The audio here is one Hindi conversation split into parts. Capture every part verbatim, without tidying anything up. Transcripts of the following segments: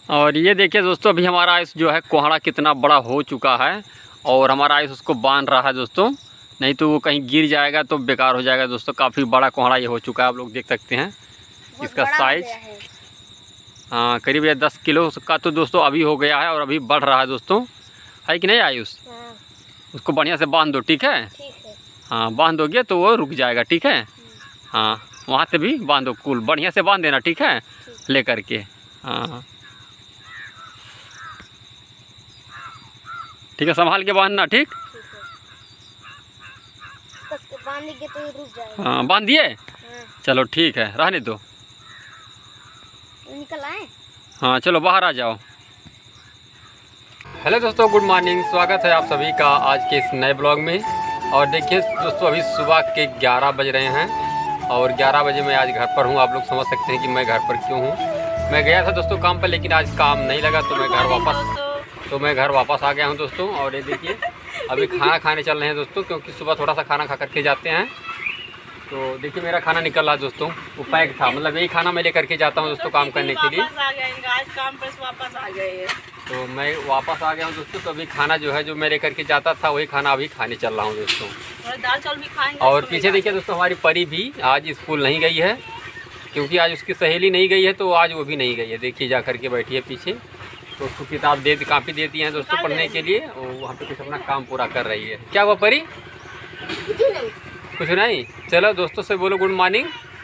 और ये देखिए दोस्तों, अभी हमारा आयुष जो है कोहड़ा कितना बड़ा हो चुका है और हमारा आयुष उसको बांध रहा है दोस्तों, नहीं तो वो कहीं गिर जाएगा तो बेकार हो जाएगा दोस्तों। काफ़ी बड़ा कोहड़ा ये हो चुका है, आप लोग देख सकते हैं इसका साइज। हाँ, करीब ये दस किलो का तो दोस्तों अभी हो गया है और अभी बढ़ रहा है दोस्तों, है कि नहीं आयुष? हाँ। उसको बढ़िया से बांध दो, ठीक है? ठीक है। हाँ, बांध दोगे तो वो रुक जाएगा, ठीक है? हाँ, वहाँ से भी बांधो, कुल बढ़िया से बांध देना, ठीक है? ले करके हाँ ठीक है, संभाल के बांधना, ठीक? बांधेंगे तो रुक जाएगा। हाँ, बांध दिए? हाँ। चलो ठीक है, रहने दो। निकल आए? हाँ चलो बाहर आ जाओ। हेलो दोस्तों, गुड मॉर्निंग, स्वागत है आप सभी का आज के इस नए ब्लॉग में। और देखिए दोस्तों, अभी सुबह के ग्यारह बज रहे हैं और ग्यारह बजे मैं आज घर पर हूँ। आप लोग समझ सकते हैं कि मैं घर पर क्यों हूँ। मैं गया था दोस्तों काम पर, लेकिन आज काम नहीं लगा तो मैं घर वापस तो मैं घर वापस आ गया हूँ दोस्तों। और ये देखिए अभी खाना खाने चल रहे हैं दोस्तों, क्योंकि सुबह थोड़ा सा खाना खा करके जाते हैं। तो देखिए मेरा खाना निकल रहा है दोस्तों, वो पैक था, मतलब यही खाना मैं लेकर के जाता हूँ दोस्तों काम करने के लिए। आज काम पर वापस आ गए तो मैं वापस आ गया हूँ दोस्तों। तो अभी खाना जो है जो मैं लेकर के जाता था वही खाना अभी खाने चल रहा हूँ दोस्तों। और दाल चावल भी खाएंगे। और पीछे देखिए दोस्तों, हमारी परी भी आज स्कूल नहीं गई है, क्योंकि आज उसकी सहेली नहीं गई है तो आज वो भी नहीं गई है। देखिए जा करके बैठी है पीछे, तो उसको किताब दे कापी देती हैं दोस्तों पढ़ने के लिए, और वहाँ पे कुछ अपना काम पूरा कर रही है। क्या हुआ परी? कुछ नहीं। चलो दोस्तों से बोलो गुड मॉर्निंग।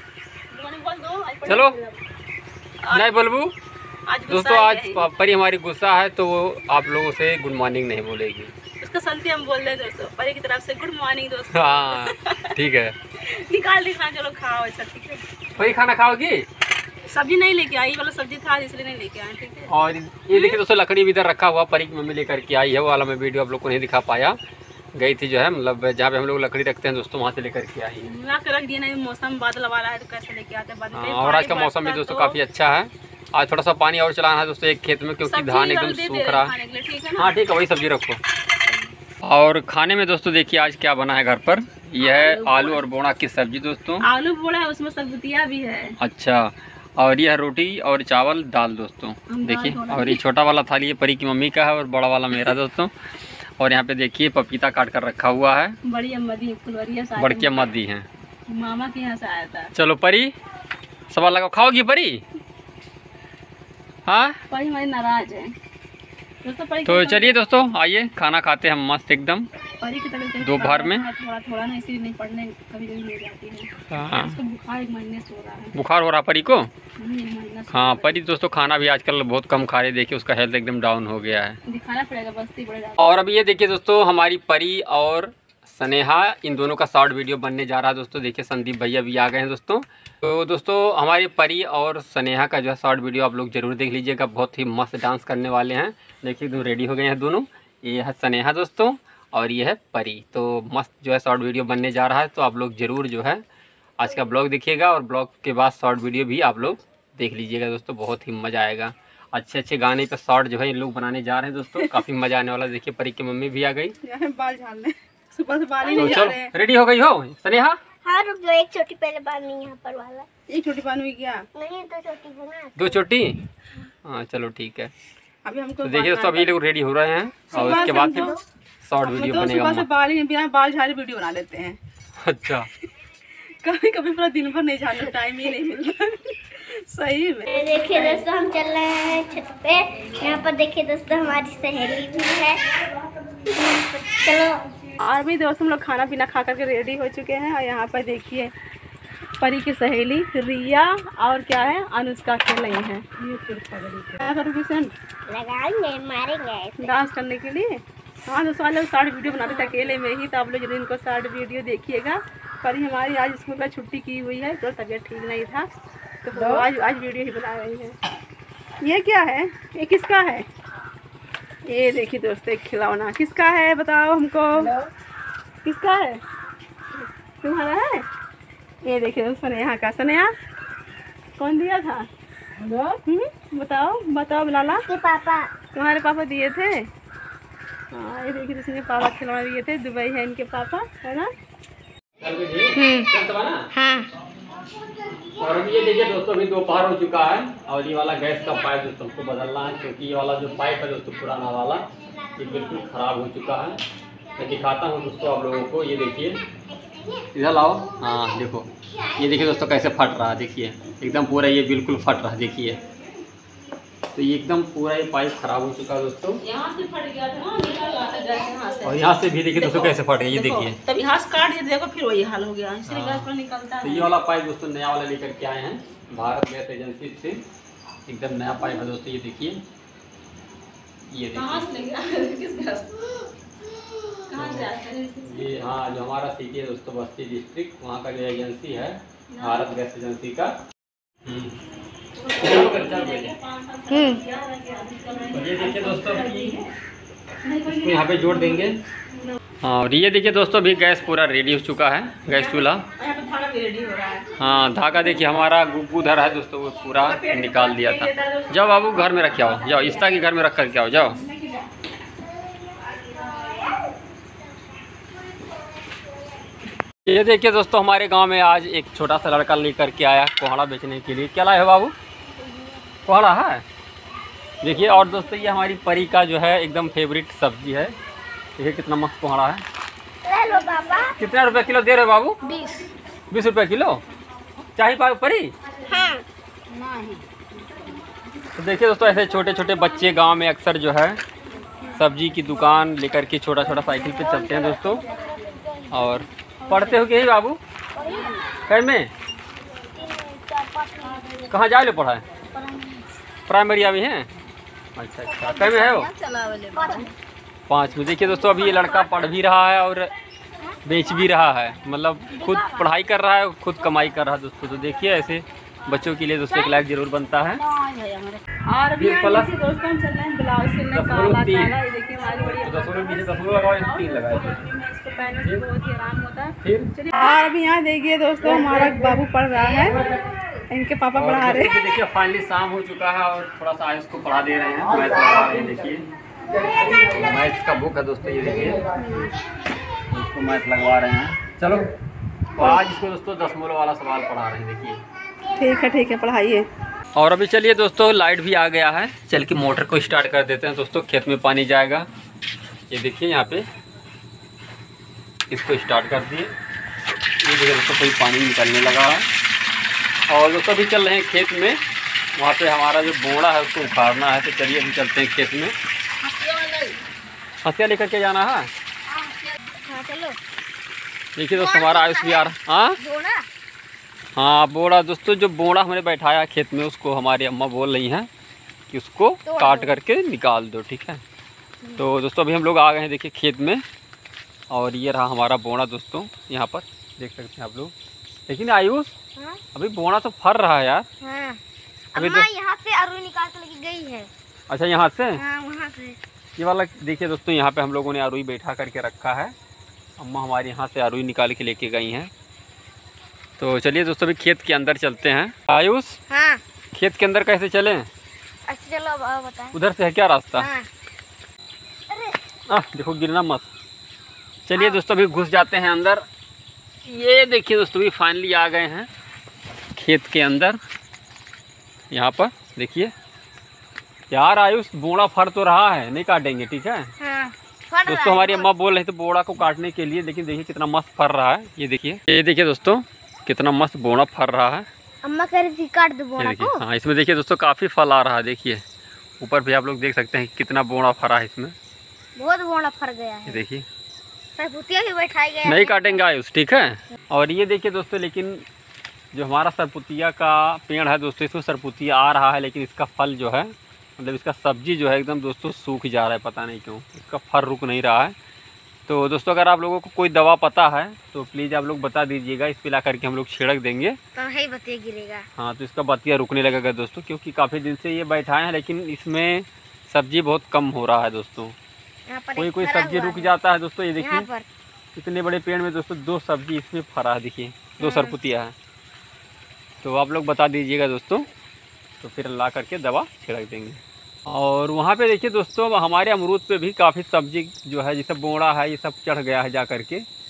चलो नहीं बोलबू दोस्तों, आज परी हमारी गुस्सा है तो वो आप लोगों से गुड मॉर्निंग नहीं बोलेगी। उसका संती हम बोल रहे दोस्तों, परी की तरफ से गुड मॉर्निंग दोस्तों। हाँ ठीक है, निकाल दी खाना, चलो खाओ। अच्छा ठीक है, परी खाना खाओगी? सब्जी नहीं लेके आई, वाला सब्जी था इसलिए नहीं लेके आए, ठीक है। और ये देखिए दोस्तों, लकड़ी भी इधर रखा हुआ, परी की मम्मी लेकर के आई है। वो वाला मैं वीडियो आप लोग को नहीं दिखा पाया, गई थी जो है मतलब जहाँ पे हम लोग लकड़ी रखते हैं दोस्तों, वहाँ से लेकर के आई है। ला के रख दिया, नहीं मौसम बादल वाला है तो कैसे लेके आते हैं बाद में। और आज का मौसम भी दोस्तों काफ़ी अच्छा है। आज थोड़ा सा पानी और चलाना है दोस्तों एक खेत में, क्योंकि धान एकदम सूख रहा है। हाँ ठीक है, वही सब्जी रखो। और खाने में दोस्तों देखिए आज क्या बना है घर पर, यह है आलू और बोड़ा की सब्जी दोस्तों। आलू बोड़ा है, उसमें सब्जिया भी है। अच्छा, और यह रोटी और चावल दाल दोस्तों देखिए। और ये छोटा वाला थाली है परी की मम्मी का है और बड़ा वाला मेरा दोस्तों। और यहाँ पे देखिए पपीता काट कर रखा हुआ है, बड़ी अम्मा दी बड़की अम्मा दी है, मामा के यहाँ से आया था। चलो परी सवाल लगाओ, खाओगी परी? हाँ परी हमारी नाराज है दोस्तों। परी तो चलिए दोस्तों आइए खाना खाते हैं हम मस्त एकदम परी की तबीयत दोपहर में। थोड़ा थोड़ा ना, इसीलिए नहीं पढ़ने कभी कभी हो जाती है। हाँ, उसको बुखार एक महीने से हो रहा है। बुखार हो रहा परी को? महीना हाँ, परी दोस्तों खाना भी आजकल बहुत कम खा रही, देखिए उसका हेल्थ एकदम डाउन हो गया है, दिखाना पड़ेगा, बस्ती बढ़ जाएगा। और अभी ये देखिए दोस्तों, हमारी परी और स्नेहा इन दोनों का शॉर्ट वीडियो बनने जा रहा है दोस्तों। देखिए संदीप भैया भी आ गए हैं दोस्तों। तो दोस्तों हमारी परी और स्नेहा का जो है शॉर्ट वीडियो आप लोग जरूर देख लीजिएगा, बहुत ही मस्त डांस करने वाले हैं। देखिए दोनों रेडी हो गए हैं दोनों, ये है स्नेहा दोस्तों और ये है परी। तो मस्त जो है शॉर्ट वीडियो बनने जा रहा है, तो आप लोग ज़रूर जो है आज का ब्लॉग देखिएगा और ब्लॉग के बाद शॉर्ट वीडियो भी आप लोग देख लीजिएगा दोस्तों, बहुत ही मज़ा आएगा। अच्छे अच्छे गाने पे शॉर्ट जो है इन लोग बनाने जा रहे हैं दोस्तों, काफ़ी मज़ा आने वाला। देखिए परी की मम्मी भी आ गई, बाल झाड़ने सुबह से बाल ही तो नहीं चलो रेडी हो गई हो स्नेहा? हाँ रुक जाओ, एक छोटी पहले बांधनी है यहाँ पर वाला। एक छोटी पान हुई क्या? नहीं तो छोटी बना दो छोटी? हाँ चलो ठीक है। अभी हमको तो देखिए दोस्तों अभी लोग रेडी हो रहे हैं और उसके बाद फिर शॉर्ट वीडियो तो बनेगा। सुबह से बाल ही बिना बाल झाड़े वीडियो बना लेते हैं। अच्छा, कभी कभी पूरा दिन भर नहीं झाड़ने टाइम ही नहीं मिलता। सही में। देखिए दोस्तों, हम चल रहे हैं छत पे। यहाँ पर देखिए दोस्तों हमारी सहेली भी है। चलो। और भी दोस्तों हम लोग खाना पीना खा करके रेडी हो चुके हैं और यहाँ पर देखिए परी की सहेली रिया और क्या है अनुष्का खेल रही हैं। लगाएंगे, मारेंगे डांस करने के लिए। हाँ दोस्तों, आज लोग शॉर्ट वीडियो बनाते थे अकेले में ही, तो आप लोग जरूर इनको शॉर्ट वीडियो देखिएगा। परी हमारी आज स्कूल का छुट्टी की हुई है, तो तबीयत ठीक नहीं था, तो आज आज वीडियो ही बना रही है। ये क्या है? ये किसका है? ये देखिए दोस्तों एक खिलौना, किसका है बताओ हमको? किसका है? तुम्हारा है? ये देखिए दोस्तों यहाँ का। स्नेहा कौन दिया था? हम्म बताओ बताओ लाला। के पापा। तुम्हारे पापा दिए थे? हाँ ये देखिए दोस्तों पापा खिलौना दिए थे, दुबई है इनके पापा, है ना? हाँ। और अभी ये देखिए दोस्तों अभी दोपहर हो चुका है और ये वाला गैस का पाइप दोस्तों हमको बदलना है, क्योंकि ये वाला जो पाइप है दोस्तों पुराना वाला ये बिल्कुल ख़राब हो चुका है। मैं दिखाता हूँ दोस्तों आप लोगों को, ये देखिए इधर लाओ। हाँ देखो, ये देखिए दोस्तों कैसे फट रहा है, देखिए एकदम पूरा ये बिल्कुल फट रहा है, देखिए तो ये एकदम पूरा ये पाइप ख़राब हो चुका है दोस्तों। यहाँ से फट गया था ना, यहाँ से। और यहाँ से भी देखिए दोस्तों कैसे फट गया, ये देखिए तब यहाँ से काट दिया, देखो फिर वही हाल हो गया, इसलिए गैस पर निकलता तो है। ये वाला पाइप दोस्तों नया वाला लेकर के आए हैं भारत गैस एजेंसी से, एकदम नया पाइप है दोस्तों। ये देखिए, ये देखिए ये हाँ जो हमारा सिटी है दोस्तों बस्ती डिस्ट्रिक्ट, वहाँ का जो एजेंसी है भारत गैस एजेंसी का। ये देखिए दोस्तों इसको यहाँ पे जोड़ देंगे। हाँ और ये देखिए दोस्तों अभी गैस पूरा रेडी हो चुका है, गैस चूल्हा। हाँ धागा देखिए हमारा गुब्बू उधर है दोस्तों, वो पूरा निकाल दिया था। जाओ बाबू घर में रखे आओ, जाओ इस्ता के घर में रख करके आओ, जाओ। ये देखिए दोस्तों हमारे गांव में आज एक छोटा सा लड़का लेकर के आया कोहड़ा बेचने के लिए। क्या लाए हो बाबू? कोहड़ा है देखिए। और दोस्तों ये हमारी परी का जो है एकदम फेवरेट सब्जी है, देखिए कितना मस्त कोहड़ा है। ले लो पापा। कितना रुपए किलो दे रहे हो बाबू? बीस। बीस रुपए किलो चाहिए पापा परी? हाँ। तो देखिए दोस्तों ऐसे छोटे छोटे बच्चे गांव में अक्सर जो है सब्जी की दुकान लेकर के छोटा छोटा साइकिल पे चलते हैं दोस्तों। और पढ़ते हो कि नहीं बाबू? कहीं में कहाँ जा लो पढ़ाए? प्राइमरी अभी हैं? अच्छा अच्छा, कहीं में है वो? पाँच में। देखिए दोस्तों अभी ये लड़का पढ़ भी रहा है और बेच भी रहा है, मतलब खुद पढ़ाई कर रहा है, खुद कमाई कर रहा है दोस्तों। तो देखिए ऐसे बच्चों के लिए दोस्तों एक लाइक जरूर बनता है। और अभी प्लस दोस्तों हम चल रहे हैं ब्लाउज सिलने काला काला, ये देखिए हमारी बड़ी दस रुपये पीछे दस रुपये लगाओ, तीन लगाए इसको पहनने से बहुत ही आराम होता है। फिर और अभी यहाँ देखिए दोस्तों हमारा बाबू पढ़ रहा है, इनके पापा पढ़ा रहे हैं। देखिए फाइनली शाम हो चुका है और थोड़ा सा आयुष को पढ़ा दे रहे हैं, मैथ पढ़ा रहे हैं। देखिए मैथ का बुक है दोस्तों, ये देखिए इसको मैथ लगवा रहे हैं। चलो आज इसको दोस्तों दसमलव वाला सवाल पढ़ा रहे हैं, देखिए। ठीक है ठीक है पढ़ाइए। और अभी चलिए दोस्तों लाइट भी आ गया है, चल के मोटर को स्टार्ट कर देते हैं दोस्तों, खेत में पानी जाएगा। ये देखिए यहाँ पे इसको स्टार्ट कर दिए, ये देखिए दोस्तों कोई पानी निकलने लगा है। और दोस्तों अभी चल रहे हैं खेत में, वहाँ पे हमारा जो बोड़ा है उसको उखाड़ना है। तो चलिए अभी चलते हैं खेत में। हंसिया लेकर के जाना है। देखिए दोस्तों हमारा आयुष भी आ रहा। हाँ हाँ बोड़ा दोस्तों, जो बोड़ा हमने बैठाया खेत में उसको हमारी अम्मा बोल रही हैं कि उसको काट करके निकाल दो, ठीक है। तो दोस्तों अभी हम लोग आ गए हैं देखिए खेत में, और ये रहा हमारा बोड़ा दोस्तों, यहाँ पर देख सकते हैं आप लोग। लेकिन आयुष हाँ? अभी बोड़ा तो फर रहा है यार। हाँ। अभी अम्मा तो यहाँ से आलू निकाल के लेके गई है। अच्छा यहाँ से? हाँ वहाँ से। ये वाला देखिए दोस्तों, यहाँ पे हम लोगों ने आरुई बैठा करके रखा है, अम्मा हमारी यहाँ से आरुई निकाल के लेके गई हैं। तो चलिए दोस्तों अभी खेत के अंदर चलते हैं। आयुष हाँ। खेत के अंदर कैसे चलें? अच्छा चलो अब बताएं। उधर से है क्या रास्ता? हाँ। आ, देखो गिरना मत। चलिए दोस्तों अभी घुस जाते हैं अंदर। ये देखिए दोस्तों अभी फाइनली आ गए हैं खेत के अंदर। यहाँ पर देखिए यार आयुष बोड़ा फर तो रहा है, नहीं काटेंगे ठीक है। हाँ। दोस्तों हमारी अम्मा बोल रहे थे बोड़ा को काटने के लिए, लेकिन देखिए कितना मस्त फर रहा है। ये देखिए ये देखिए दोस्तों कितना मस्त बोड़ा फर रहा है। अम्मा कह रही थी काट दो ये बोड़ा देखिए को। हाँ इसमें देखिए दोस्तों काफ़ी फल आ रहा है। देखिए ऊपर भी आप लोग देख सकते हैं कितना बोड़ा फरा है इसमें, बहुत बोड़ा फर गया है। ये देखिए सरपुतिया भी बैठाई गया नहीं काटेंगे आयुष ठीक है। और ये देखिए दोस्तों लेकिन जो हमारा सरपुतिया का पेड़ है दोस्तों, इसमें सरपुतिया आ रहा है, लेकिन इसका फल जो है मतलब इसका सब्जी जो है एकदम दोस्तों सूख जा रहा है, पता नहीं क्यों इसका फल रुक नहीं रहा है। तो दोस्तों अगर आप लोगों को कोई दवा पता है तो प्लीज़ आप लोग बता दीजिएगा, इस पिला करके हम लोग छिड़क देंगे तो ही बतिया गिरेगा। हाँ तो इसका बतिया रुकने लगेगा दोस्तों, क्योंकि काफ़ी दिन से ये बैठाए हैं लेकिन इसमें सब्जी बहुत कम हो रहा है दोस्तों। यहाँ पर कोई एक कोई फरा सब्जी हुआ रुक है। जाता है दोस्तों। ये यहाँ देखिए पर इतने बड़े पेड़ में दोस्तों दो सब्जी इसमें फरा है, देखिए दो हाँ। सरपुतिया है। तो आप लोग बता दीजिएगा दोस्तों, तो फिर ला करके दवा छिड़क देंगे। और वहाँ पे देखिए दोस्तों हमारे अमरूद पे भी काफ़ी सब्जी जो है जैसे बोड़ा है ये सब चढ़ गया है जा करके,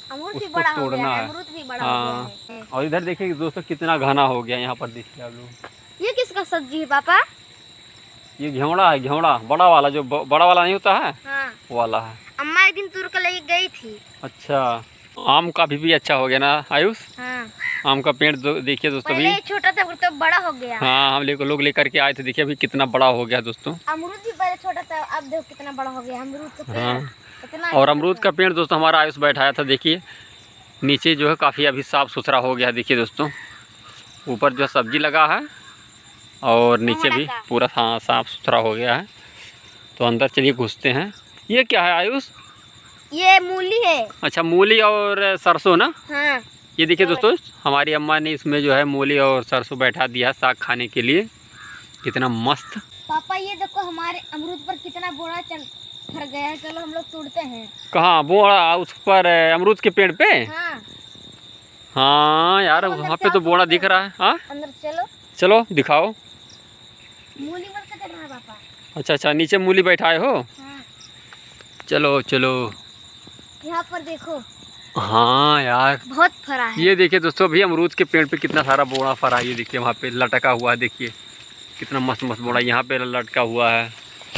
अमरूद भी उसको बड़ा हो तोड़ना गया है, है। अमरूद भी बड़ा हो हाँ गया है। और इधर देखिए दोस्तों कितना घना हो गया, यहाँ पर देखिए आप लोग। ये किसका सब्जी है पापा? ये घेवड़ा है, घेवड़ा बड़ा वाला, जो ब- बड़ा वाला नहीं होता है हाँ। वो वाला है। अम्मा एक दिन तोड़ कर लेके गई थी। अच्छा, आम का भी, भी अच्छा हो गया ना आयुष? हाँ। आम का पेड़ दो, देखिए दोस्तों पहले अभी। छोटा था तो बड़ा हो गया। हाँ हम ले लोग लेकर के आए थे, देखिए अभी कितना बड़ा हो गया दोस्तों। अमरूद भी पहले छोटा था, अब देखो कितना बड़ा हो गया अमरूद का पेड़। हाँ कितना और अमरूद का पेड़ दोस्तों हमारा आयुष बैठाया था, देखिए नीचे जो है काफ़ी अभी साफ़ सुथरा हो गया है। देखिए दोस्तों ऊपर जो सब्जी लगा है और नीचे भी पूरा हाँ साफ़ सुथरा हो गया है। तो अंदर चलिए घुसते हैं। ये क्या है आयुष? ये मूली है। अच्छा, मूली और सरसों ना? हाँ। ये देखिए दोस्तों हमारी अम्मा ने इसमें जो है मूली और सरसों बैठा दिया साग खाने के लिए, कितना मस्त। पापा ये देखो हमारे अमरूद पर कितना बोरा चल फर गया है, चलो हम लोग तोड़ते हैं। कहाँ बोड़ा? उस पर अमरूद के पेड़ पे? हाँ। हाँ यार वहाँ पे तो बोड़ा दिख रहा है। हाँ अंदर चलो। चलो दिखाओ। मूली मत से रहा है पापा। अच्छा अच्छा, नीचे मूली बैठाए हो? हाँ। चलो चलो। यहाँ पर देखो। हाँ यार बहुत फरा है। ये देखिए दोस्तों अभी अमरूद के पेड़ पे कितना सारा बोड़ा फरा है। ये देखिए वहाँ पे लटका हुआ है, देखिए कितना मस्त मस्त बोड़ा यहाँ पे लटका हुआ है।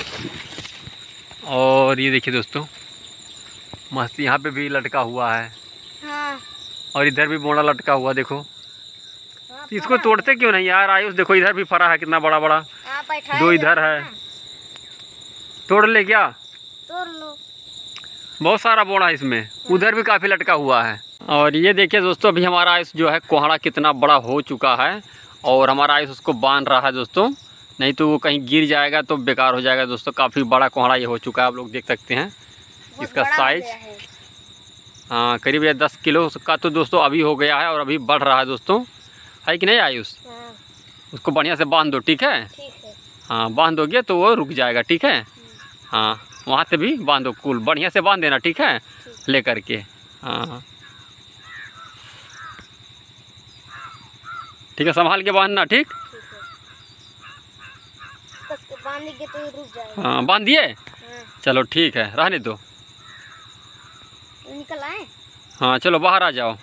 और ये देखिए दोस्तों मस्त यहाँ पे भी लटका हुआ है। हाँ। और इधर भी बोड़ा लटका हुआ देखो। हाँ, इसको तोड़ते क्यों नहीं यार आयुष? देखो इधर भी फरा है कितना बड़ा बड़ा। हाँ, बैठा दो है इधर है, हाँ। तोड़ ले क्या? तोड़ लो। बहुत सारा बोड़ा है इसमें, उधर भी काफ़ी लटका हुआ है। और ये देखिए दोस्तों अभी हमारा आयुष जो है कोहड़ा कितना बड़ा हो चुका है और हमारा आयुष उसको बांध रहा है दोस्तों, नहीं तो वो कहीं गिर जाएगा तो बेकार हो जाएगा दोस्तों। काफ़ी बड़ा कोहड़ा ये हो चुका है, आप लोग देख सकते हैं इसका साइज। हाँ करीब ये दस किलो का तो दोस्तों अभी हो गया है और अभी बढ़ रहा है दोस्तों, है कि नहीं आयुष? हाँ। उसको बढ़िया से बांध दो, ठीक है? ठीक है। हाँ बांध दोगे तो वो रुक जाएगा, ठीक है? हाँ वहाँ से भी बांधो, कुल बढ़िया से बांध देना, ठीक है? ले करके हाँ ठीक है, संभाल के बांधना, ठीक? कस के बांधेंगे तो ये रुक जाएगा। हाँ बांध दिए? हाँ। चलो ठीक है, रहने दो। निकल आए। हाँ चलो बाहर आ जाओ।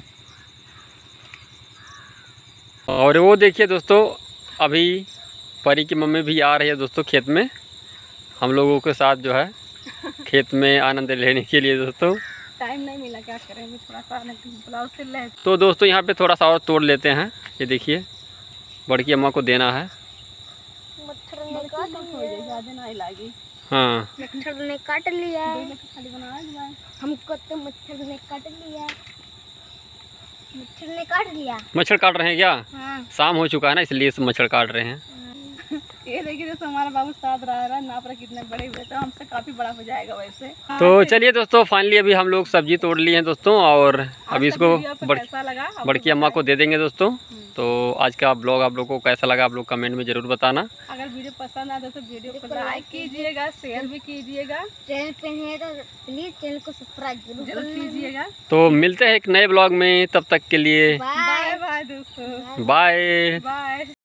और वो देखिए दोस्तों अभी परी की मम्मी भी आ रही है दोस्तों खेत में, हम लोगों के साथ जो है खेत में आनंद लेने के लिए दोस्तों। टाइम नहीं मिला, क्या करें, अभी थोड़ा सा ब्लाउज सिल रहे। तो दोस्तों यहाँ पे थोड़ा सा और तोड़ लेते हैं। ये देखिए बड़की अम्मा को देना है। मच्छर ने काट लिया। ज़्यादा नहीं लागी। हाँ मच्छर ने काट लिया। खाली बना हमको तो मच्छर ने काट लिया। मच्छर ने काट लिया। मच्छर काट रहे हैं क्या? हाँ। शाम हो चुका है ना इसलिए सब मच्छर काट रहे हैं। ये देखिए दोस्तों हमारा बाबू साथ रहा है, नाप रहा कितने बड़े हुए, तो हमसे काफ़ी बड़ा हो जाएगा वैसे। तो चलिए दोस्तों फाइनली अभी हम लोग सब्जी तोड़ लिए हैं दोस्तों और अभी इसको बड़ लगा बड़की अम्मा को दे देंगे दोस्तों। तो आज का ब्लॉग आप लोगों को कैसा लगा आप लोग कमेंट में ज़रूर बताना। अगर वीडियो पसंद आए तो वीडियो को लाइक कीजिएगा, शेयर भी कीजिएगा, चैनल पे है तो प्लीज चैनल को सब्सक्राइब जरूर कीजिएगा। तो मिलते हैं एक नए ब्लॉग में, तब तक के लिए बाय बाय बाय दोस्तों, बाय। बाय।